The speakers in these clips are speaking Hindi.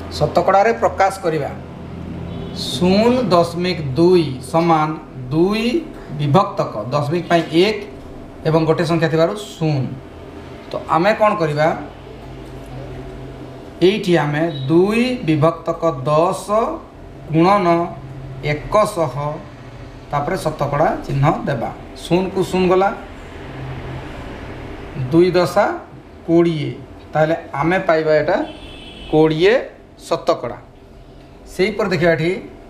शतकड़ा रे प्रकाश करिबा 0.2 समान 2 विभक्तक दशमिक पाई 1 एवं गोटे संख्या थिबारु 0। तो आमे कौन करिबा एठी आमे 2 विभक्तक 10 गुणन 100 तापरे शतकड़ा चिन्ह देबा 0 को 0 गला 2 दशा 20 ताले आमे पाइबा एटा 20 शतकड़ा। से पर देखिए ये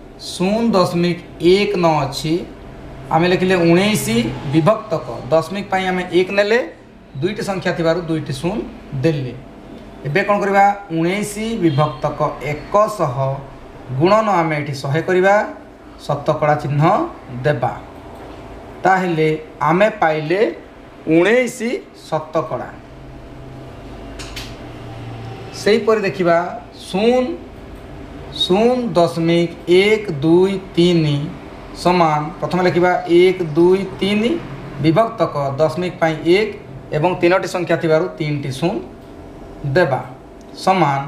0.19 अच्छी आम लिखिले 19 विभक्तक दशमिक पाई आम 1 नेले 2टी संख्या थिबारु 2टी 0 देले। एबे कौन करबा 19 विभक्तक 100 गुणन आम ये 100 करबा शतकड़ा चिन्ह देबा ताहेले आमे पाइले 19 शतकड़ा। से पर देखिबा 0.123 समान प्रथम लिखा 1 2 3 विभक्तक दशमिक पाई 1 एवं 3टी संख्या थिबारु 3टी 0 देबा समान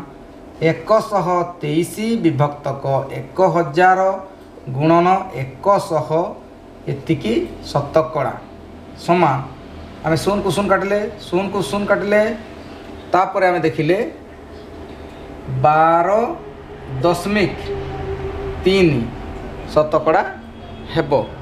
123 विभक्तक 1000 गुणन 100 एतिकी शतकड़ा समान आम 0 को 0 काटिले 0 को 0 काटिले तापर आम देखिले 12.3 शतकड़ा हेबो।